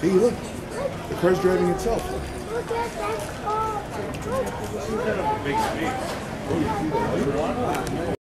Hey, look. The car's driving itself. Look at that car. Big speed.